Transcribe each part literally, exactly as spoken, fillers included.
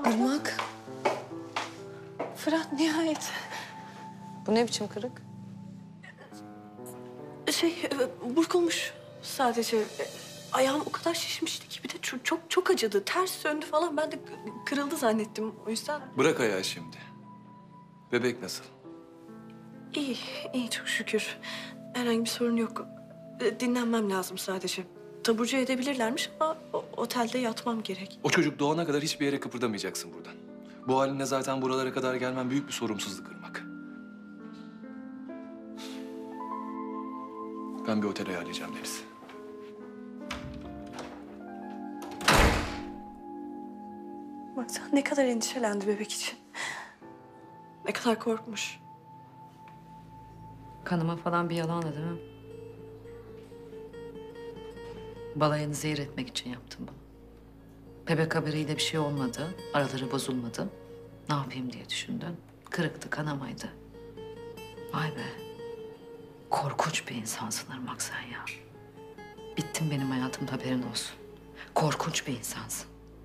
Irmak. Fırat nihayet. Bu ne biçim kırık? Şey, e, burkulmuş sadece. E, Ayağım o kadar şişmişti ki bir de çok çok, çok acıdı. Ters döndü falan. Ben de kırıldı zannettim o yüzden. Bırak ayağı şimdi. Bebek nasıl? İyi, iyi çok şükür. Herhangi bir sorun yok. E, Dinlenmem lazım sadece. Taburcu edebilirlermiş ama o- otelde yatmam gerek. O çocuk doğana kadar hiçbir yere kıpırdamayacaksın buradan. Bu halinle zaten buralara kadar gelmen büyük bir sorumsuzluk Irmak. Ben bir otel ayarlayacağım Deniz. Baksana ne kadar endişelendi bebek için. Ne kadar korkmuş. Kanıma falan bir yalanla değil mi? Balayını zehir etmek için yaptım bunu. Bebek haberiyle bir şey olmadı, araları bozulmadı. Ne yapayım diye düşündüm. Kırıktı, kanamaydı. Vay be. Korkunç bir insansın Irmak sen ya. Bittin benim hayatımda haberin olsun. Korkunç bir insansın.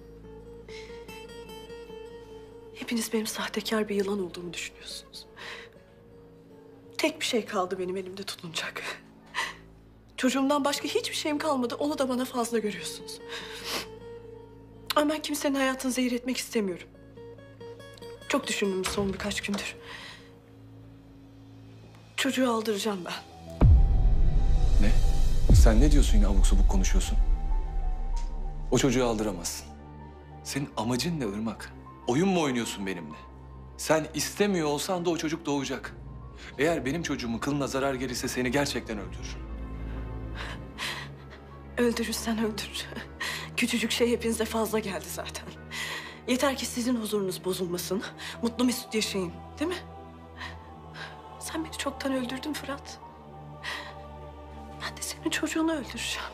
Hepiniz benim sahtekar bir yılan olduğumu düşünüyorsunuz. Tek bir şey kaldı benim elimde tutunacak. Çocuğumdan başka hiçbir şeyim kalmadı. Onu da bana fazla görüyorsunuz. Ama ben kimsenin hayatını zehir etmek istemiyorum. Çok düşündüm son birkaç gündür. Çocuğu aldıracağım ben. Ne? Sen ne diyorsun yine abuk subuk konuşuyorsun? O çocuğu aldıramazsın. Senin amacın ne Irmak? Oyun mu oynuyorsun benimle? Sen istemiyor olsan da o çocuk doğacak. Eğer benim çocuğumun kılına zarar gelirse seni gerçekten öldürürüm. Öldürürsen öldür. Küçücük şey hepinize fazla geldi zaten. Yeter ki sizin huzurunuz bozulmasın. Mutlu mesut yaşayın, değil mi? Sen beni çoktan öldürdün Fırat. Ben de senin çocuğunu öldüreceğim.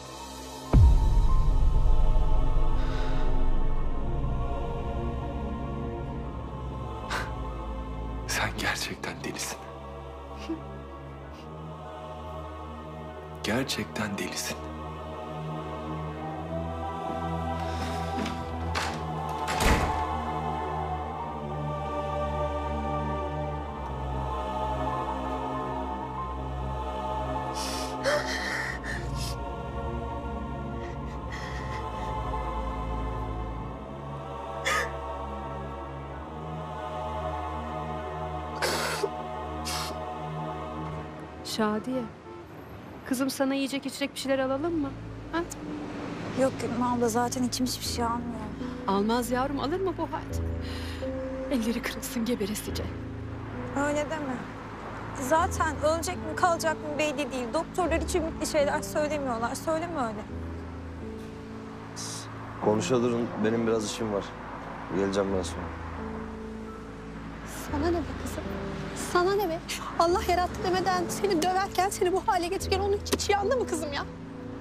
Sen gerçekten delisin. Gerçekten delisin. Şadiye. Kızım sana yiyecek içecek bir şeyler alalım mı? Ha? Yok Gülüm abla zaten içim hiçbir şey almıyor. Almaz yavrum, alır mı bu halde? Elleri kırılsın geberesice. Öyle deme. Zaten ölecek mi kalacak mı belli değil. Doktorlar hiç ümitli şeyler söylemiyorlar. Söyleme öyle. Konuşalım, benim biraz işim var. Geleceğim ben sonra. Sana ne be kızım? Sana ne be? Allah yarattı demeden seni döverken, seni bu hale getirirken onun hiç içi yandı mı kızım ya?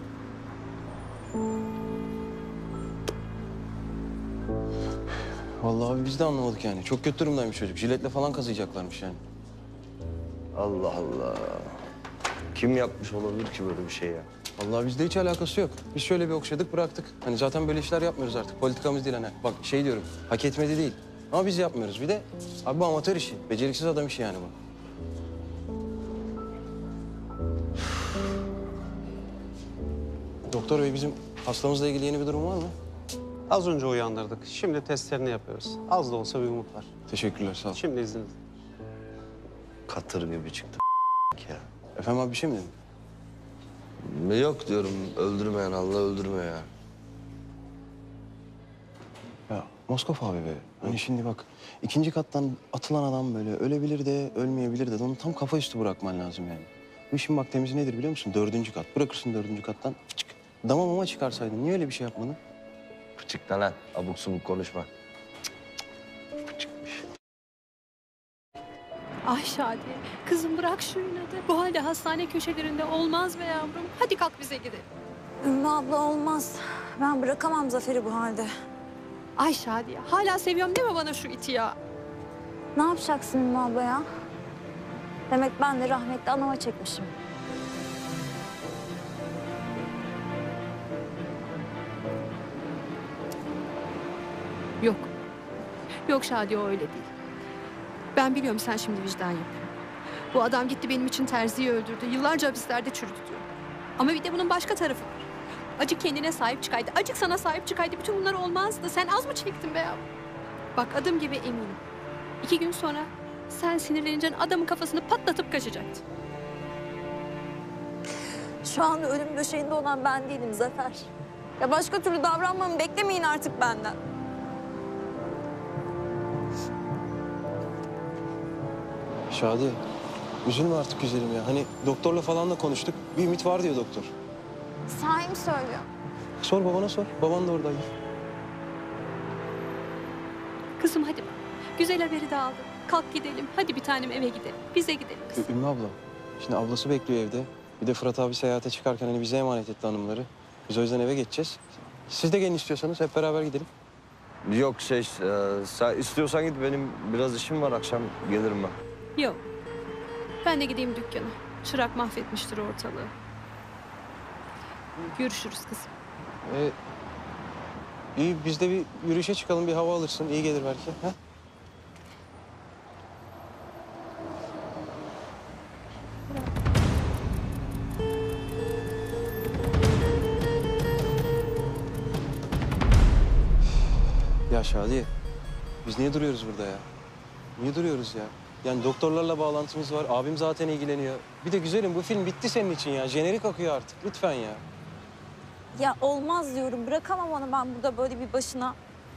Vallahi abi biz de anlamadık yani. Çok kötü durumdaymış çocuk. Jiletle falan kazıyacaklarmış yani. Allah Allah. Kim yapmış olabilir ki böyle bir şey ya? Vallahi bizde hiç alakası yok. Biz şöyle bir okşadık bıraktık. Hani zaten böyle işler yapmıyoruz artık. Politikamız değil hani. Bak şey diyorum, hak etmedi değil. Ama biz yapmıyoruz. Bir de abi bu amatör işi. Beceriksiz adam işi yani bu. Doktor bey bizim hastamızla ilgili yeni bir durum var mı? Az önce uyandırdık. Şimdi testlerini yapıyoruz. Az da olsa bir umut var. Teşekkürler sağ ol. Şimdi izninizle. Katır gibi çıktı ya. Efendim abi bir şey mi dedin? Yok diyorum, öldürmeyen Allah öldürmüyor ya. Ya Moskov abi be. Hani şimdi bak ikinci kattan atılan adam böyle ölebilir de ölmeyebilir de onu tam kafa üstü bırakman lazım yani. Bu işin bak temizi nedir biliyor musun? Dördüncü kat. Bırakırsın dördüncü kattan çık. Dama mama çıkarsaydın. Niye öyle bir şey yapmadın? Pıçıkla lan, abuk subuk konuşma. Pıçıkmış. Ay Şadiye, kızım bırak şu inadı. Bu halde hastane köşelerinde olmaz be yavrum. Hadi kalk bize gidelim. Ümmü abla olmaz. Ben bırakamam Zafer'i bu halde. Ay Şadiye, hala seviyorum deme bana şu iti ya. Ne yapacaksın Ümmü abla ya? Demek ben de rahmetli anama çekmişim. Yok, Yok Şadi, o öyle değil. Ben biliyorum sen şimdi vicdan yapıyorsun. Bu adam gitti benim için terziyi öldürdü. Yıllarca hapislerde çürüdü diyor. Ama bir de bunun başka tarafı var. Acık kendine sahip çıkaydı. Acık sana sahip çıkaydı. Bütün bunlar olmazdı. Sen az mı çektin be ya? Bak adım gibi eminim. İki gün sonra sen sinirlenince adamın kafasını patlatıp kaçacaktın. Şu anda ölüm döşeğinde olan ben değilim Zafer. Ya başka türlü davranmamı beklemeyin artık benden. Şadi, üzülme artık güzelim ya. Hani doktorla falan da konuştuk. Bir ümit var diyor doktor. Sahi mi söylüyor? Sor babana sor. Baban da oradaydı. Kızım hadi bak. Güzel haberi de aldım. Kalk gidelim. Hadi bir tanem eve gidelim. Bize gidelim kızım. Ümmü abla, şimdi ablası bekliyor evde. Bir de Fırat abi seyahate çıkarken hani bize emanet etti hanımları. Biz o yüzden eve geçeceğiz. Siz de gelin istiyorsanız hep beraber gidelim. Yok şey, e, sen istiyorsan git, benim biraz işim var, akşam gelirim ben. Yok. Ben de gideyim dükkana. Çırak mahvetmiştir ortalığı. Görüşürüz kızım. Ee, iyi, biz de bir yürüyüşe çıkalım, bir hava alırsın. İyi gelir belki. Ha? Ya Şadiye, biz niye duruyoruz burada ya? Niye duruyoruz ya? Yani doktorlarla bağlantımız var, abim zaten ilgileniyor. Bir de güzelim, bu film bitti senin için ya. Jenerik akıyor artık, lütfen ya. Ya olmaz diyorum. Bırakamam onu ben burada böyle bir başına.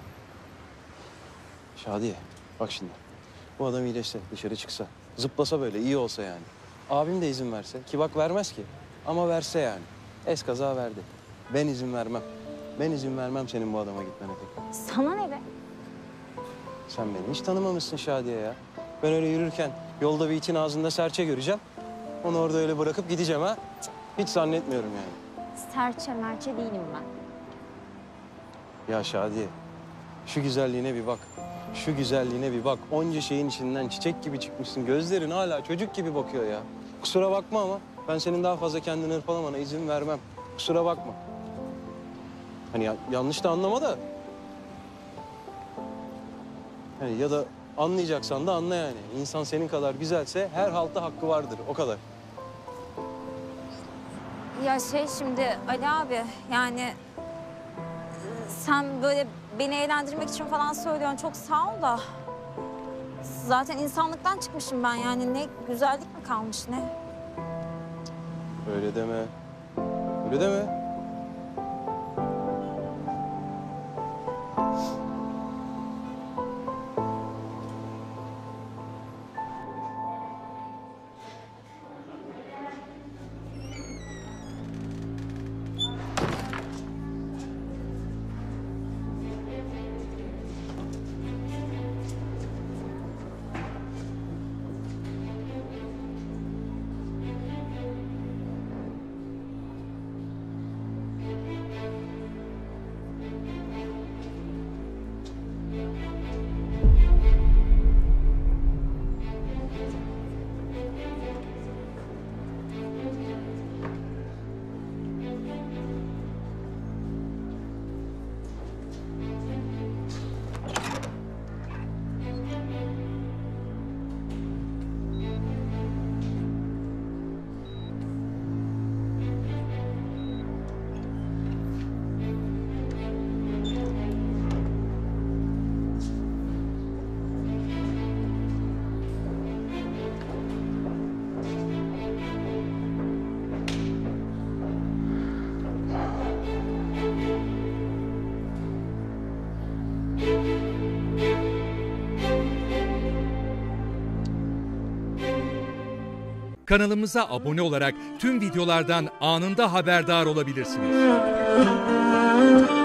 Şadiye, bak şimdi. Bu adam iyileşse, dışarı çıksa, zıplasa böyle, iyi olsa yani. Abim de izin verse, ki bak vermez ki. Ama verse yani. Eskaza verdi. Ben izin vermem. Ben izin vermem senin bu adama gitmene tekrar. Sana ne be? Sen beni hiç tanımamışsın Şadiye ya. Ben öyle yürürken yolda bir itin ağzında serçe göreceğim. Onu orada öyle bırakıp gideceğim ha. Cık, hiç zannetmiyorum yani. Serçe merçe değilim ben. Ya Şadiye, şu güzelliğine bir bak. Şu güzelliğine bir bak. Onca şeyin içinden çiçek gibi çıkmışsın. Gözlerin hala çocuk gibi bakıyor ya. Kusura bakma ama ben senin daha fazla kendini hırpalamana izin vermem. Kusura bakma. Hani ya, yanlış da anlama da. Hani ya da anlayacaksan da anla yani. İnsan senin kadar güzelse her halta hakkı vardır. O kadar. Ya şey şimdi Ali abi yani e, sen böyle beni eğlendirmek için falan söylüyorsun. Çok sağ ol da. Zaten insanlıktan çıkmışım ben yani. Ne güzellik mi kalmış ne? Öyle deme. Öyle deme. Kanalımıza abone olarak tüm videolardan anında haberdar olabilirsiniz.